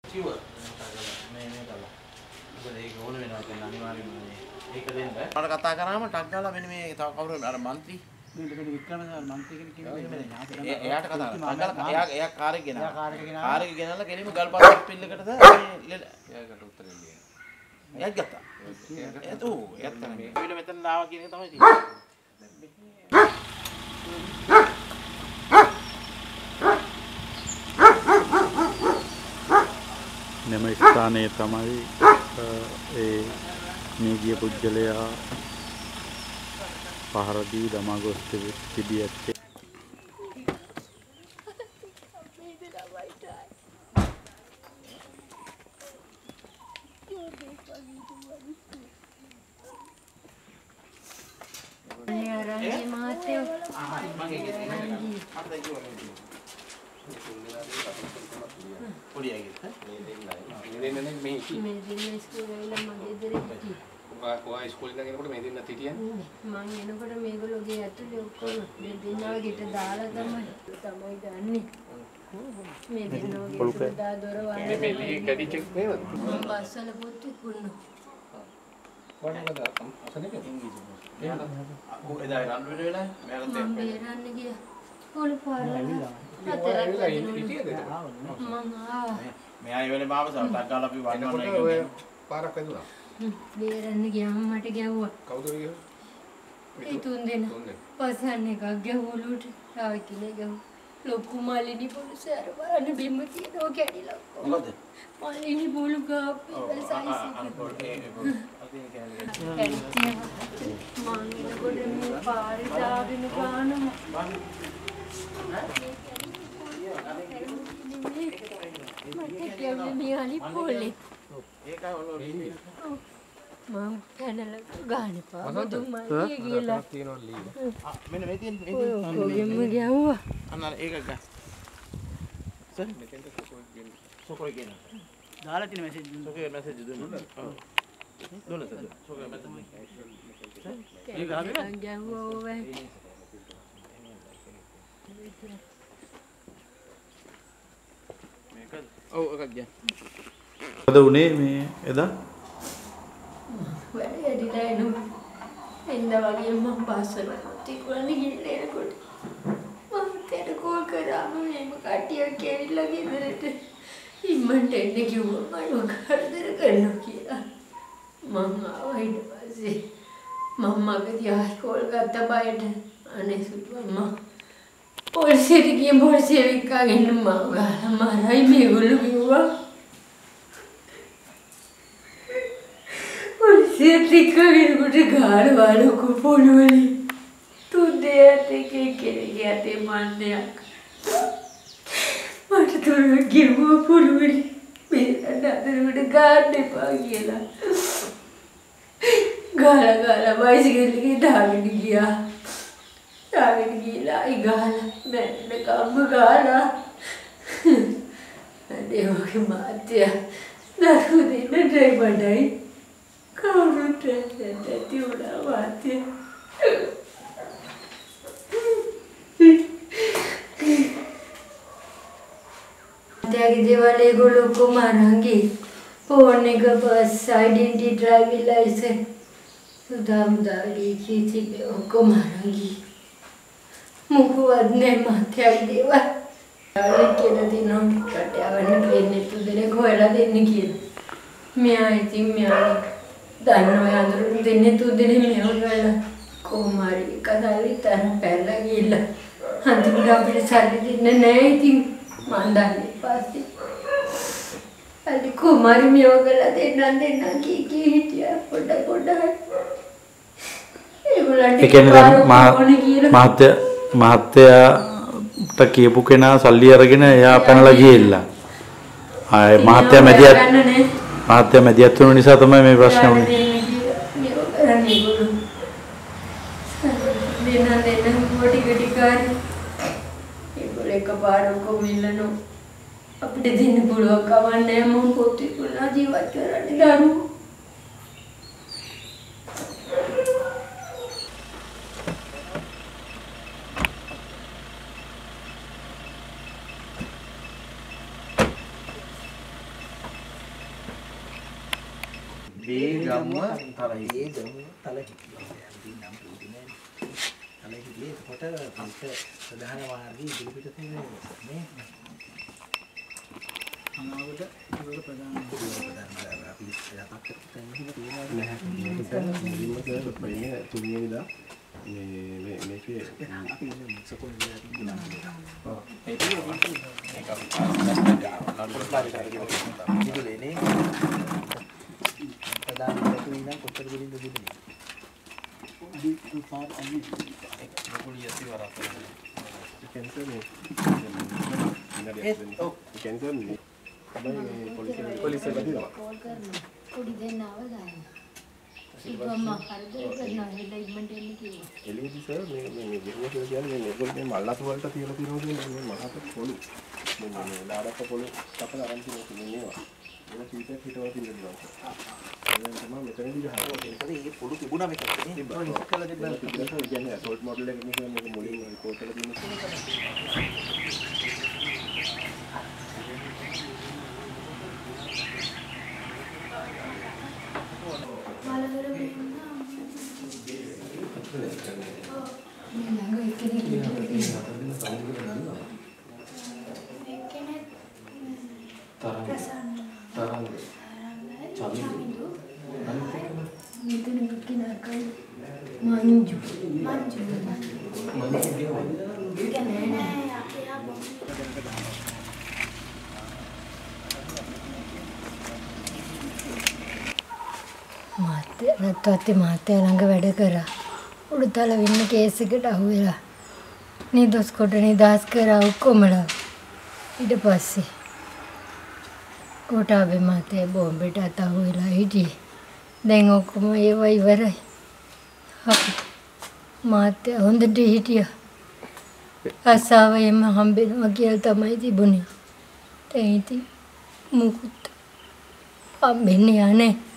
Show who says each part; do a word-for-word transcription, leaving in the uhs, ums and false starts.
Speaker 1: Siwa. මේ මේ කළා. මොකද ඒක ඕන වෙනවා කියන්නේ අනිවාර්යයෙන්ම මේක දෙන්න. මට කතා කරාම ටක් ගාලා මෙන්න මේ තව කවුරු අර මන්ත්‍රී මේ මෙන්න වික්‍රමදාස මන්ත්‍රී කෙනෙක් කිව්වේ එයාට කතා කරා. ටක් ගාලා එයා එයා කාර් එක ගෙනා. කාර් එක ගෙනා. කාර් එක ගෙනල්ලා කෙලින්ම ගල්පත් පිල්ලකටද මේ එයාකට උත්තර දෙන්නේ. එයාත් ගත්තා. එයාත් ඌ එයාත් තමයි. මේ මෙතන ආවා කියන එක තමයි තියෙන්නේ.
Speaker 2: මෙම ස්ථානයේ තමයි ඒ මේ ගිය පුජ්‍යලයා පහර දී දමා ගොස් තිබී ඇත්තේ.
Speaker 3: Wah, sekolah lagi nak main dengan titian.
Speaker 4: Mang ini pada megalo gaya tu dia ukor, dia dinner kita dah lah sama, sama itu ni. Megalo kita dah dora wala.
Speaker 3: Meli kadi cek ni.
Speaker 4: Pasal betul pun.
Speaker 3: Mana ada? Apa ni?
Speaker 1: Aku dah run dulu lah.
Speaker 4: Mang dia run ni dia. Pul parah. Mang ah.
Speaker 1: මේ අය වෙලේ මාව සවටක් ගාලා අපි වන්නවන්න
Speaker 3: එක පාරක් වැදුනා.
Speaker 4: dia run ni gaya mata gaya.
Speaker 3: කවුද ගියේ?
Speaker 4: ඒ තුන් දෙනා. පසන් එකක් ගැහුවලුට ආයි කිනේ ගැහුව. ලොකු මාලිනි පොලිසිය අර බලන්න බිම්ම තියනවා කැඩිලා.
Speaker 1: මොකද?
Speaker 4: මාලිනි බෝලු ගාපි සයිස් එක. මං එනකොට මේ පාරේ දාගෙන ගානම. මට කියන්නේ මියාලි පොලේ.
Speaker 1: ඒකයි ඔලෝ
Speaker 4: මම කනල ගාන පා මුදුමාලිය ගිහලා
Speaker 3: තියෙනවා ලීව.
Speaker 1: මෙන්න මේ තියෙන මේ
Speaker 4: ඔගෙම ගැව්වා.
Speaker 1: අන්න ඒක ගන්න. සර් මෙතෙන්ට සොකෝ ගෙන. සොකෝ ගෙන. දාලා තියෙන මැසේජ් සොකෝ මැසේජ් දුන්නා. ඔව්. දුන්නා සර්. සොකෝ මැසේජ්. ඒක ගාගෙන
Speaker 4: ගැව්වා ඔය.
Speaker 1: මේක ඔව් එකක් ගියා.
Speaker 2: මොකද උනේ මේ එදා?
Speaker 4: වැඩි ඇදිලා එනු. එන්න වගේ මම පාසල තිකුණනේ ගිහින් එනකොට මම තේර කෝල් කරාම මේම කට්ටියක් ඇවිල්ලා ගෙදරට ඉම්මන්ට එන්න කිව්වා මම කරදර කරනවා කියලා. මම ආවා ඊට පස්සේ මම්මාගේ ආයි කෝල් ගත්තා බයට අනේ සුදු අම්මා පොලිසියට ගිහින් පොලිසිය විකාගෙන මම ගාලා මාරයි මේගොල්ලෝ කිව්වා. Siapa yang kita gar walau ko poluli, tu dia teke kere dia te mande ak. Mata tu lagi wo poluli, mera nader kita gar de pagi lah. Gara gara bicycle lagi dhagan gaya, dhagan gila igala, मैंने काम gara. Ada orang mati ya, dah udah nanti badai. Kau sudah jadi udah mati. त्यागी देवाले को लोग को मारेंगे, पौने का बस आइडेंटिटी ड्राइविंग लाइसेंस, सुधाम दारी किसी पे उनको मारेंगे, मुखवाद ने माथे आई देवा, आले के ना दिनों कटे आवन लेने तो देने को ऐला देने की, मैं आई थी मैं आई दानों याद रो देने तो देने में हो गया को मारी कदाली तरह पहला गिला अंतिम राबड़े साले दिन नहीं थी मांडाले पासी अली को मारी में हो गया देना देना की की हिटिया पड़ा पड़ा है ये बोला
Speaker 2: ඒ කියන්නේ දැන් මහත්ය මහත්යට කියපු කෙනා සල්ලි අරගෙන එයා පැනලා ගිහිල්ලා ආයේ මහත්ය මැදිහත් මහත්ය මැදිහත් වුණ නිසා තමයි මේ ප්‍රශ්නේ වුනේ.
Speaker 4: देना देना मोटी गटी कार ये बोले कबाड़ों को मिलनो अपने दिन बुढ़वा कमाने मुंह पोती पुना जीवन कराने दारू
Speaker 1: බේගම තලයි.
Speaker 5: බේගම තලයි. නම් පුදුනේ. තලයි කියේ කොට පිට ප්‍රධාන මාර්ගයේ ඉදිරිපිට තියෙන මේ අනාවද ඉවල ප්‍රධාන ප්‍රධාන අපි යටත් කරගෙන තියෙනවා නැහැ. මේක ප්‍රේම තුන්වෙනිදා මේ මේ මේකේ අපි සකෝල් වලින් ඔව් ඒක ඒක අපි ඉදුලේනේ ප්‍රධාන දෙකේ ඉඳන් කොච්චර ගුලින්ද දුන්නේ දී පාර අන්නේ ඒක ගුලිය සිවරක් කැන්සර් නේ ඉන්නද ඔව් කැන්සර් නේ හැබැයි පොලිසිය පොලිසිය බදිනවා කෝල් කරනවා පොඩි දෙන්නව ගන්න ඉතින් හරිද කරනවා හෙලා ඉක්මනට එන්න කිව්වා එළියදී සර් මේ මේ මේ විදිහට කියන්නේ මේ මේගොල්ලෝ මේ මල්ලතු වලට තියලා තියෙනවා කියන්නේ මේ මහත පොළු මේ මේ ලාඩක පොළු කපලා අරන් තියෙනවා මේවා ඒක සීතක් හිටවලා තියෙනවා එහෙනම් තමයි මෙතනදී ගහනවා ඒකද මේ පොළු තිබුණා මේක නේ තිබ්බා ඒක කළා තිබ්බා ඒක කියන්නේ අසෝල්ට් මොඩල් එකකින් කියන්නේ මේක මුලින් රිපෝට් කරලා තියෙනවා
Speaker 4: Manju, manju, මාත්‍ය නැත්නම් මාත්‍ය ළඟ වැඩ කරා. උඩතල වෙන්න කේස් එකට අහුවෙලා. නිදොස් කොට නිදාස් කරා ඔක්කොමලා. ඊට පස්සේ කොටාබේ මාත්‍ය බෝම්බෙට අතහුවෙලා හිටියේ. දැන් ඔක්කොම ඒවා ඉවරයි. අපි මාත්‍ය හොඳට හිටියා. අසාවෙම හම්බෙනවා කියලා තමයි තිබුණේ. දැන් ඉතින් මුකුත් හම්බෙන්නේ නැහැ.